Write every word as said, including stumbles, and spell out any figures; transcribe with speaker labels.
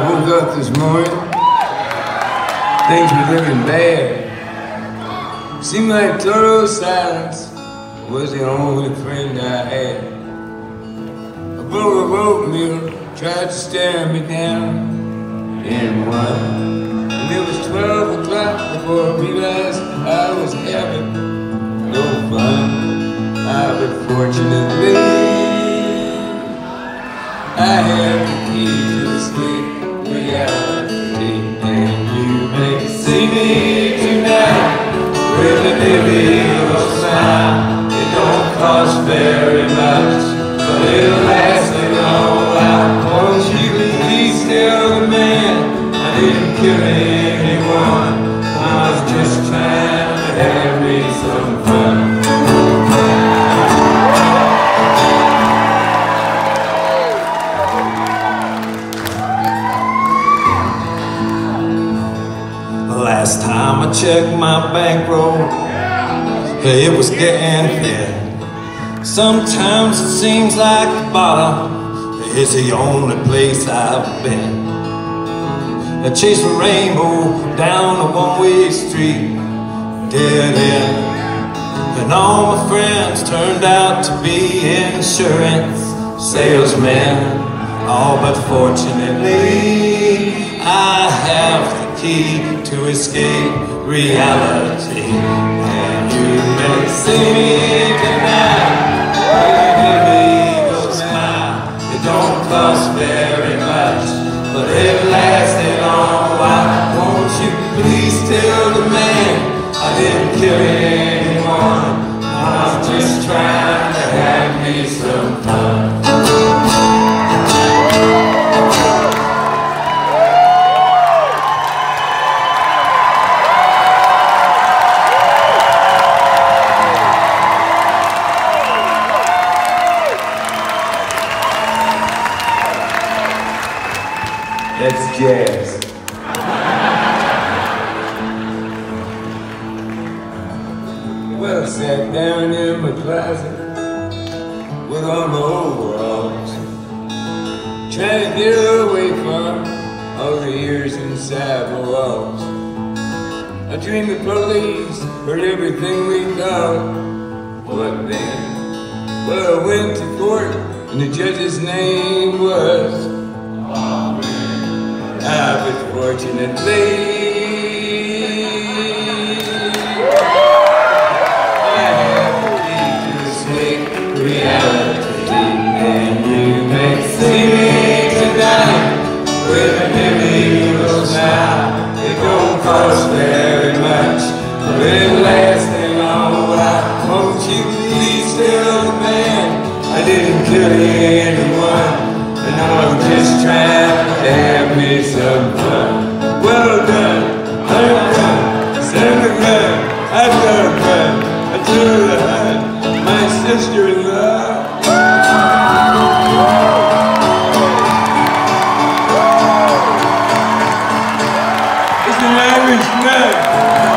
Speaker 1: woke up this morning, things were looking bad. Seemed like total silence was the only friend I had. A bowl of oatmeal tried to stare me down in one, and it was twelve o'clock before I realized I was having no fun. Ah, but fortunately, I have the key to escape reality, and you may see me tonight with a little smile. It don't cost very much, but it'll last a long while. Won't you please tell the man I didn't kill anyone? I was just trying to have me some fun.
Speaker 2: Last time I checked my bankroll, it was getting thin. Sometimes it seems like the bottom is the only place I've been. I chased a rainbow down a one-way street, dead end, and all my friends turned out to be insurance salesmen. Oh, but fortunately, I have the key to escape reality, and you may see me tonight with a little smile. It don't cost very much, but it lasts a long while. Won't you please tell the man I didn't kill anyone? I'm just trying to have me some fun.
Speaker 1: That's jazz. Well, I sat down in my closet with all my overalls, trying to get away from all the years inside my walls. I dreamed the police heard everything we thought. What then? Well, I went to court and the judge's name was Ah, but fortunately, I have the key to escape reality, and you may see me tonight with a little smile. It don't cost very much, but it'll last a long while. Won't you please tell the man I didn't kill anyone? And I'm just trying to have me some fun. Well done, I'm done. Send the gun, I've got a gun. I took the hunt, my sister-in-law. It's an Irish nut.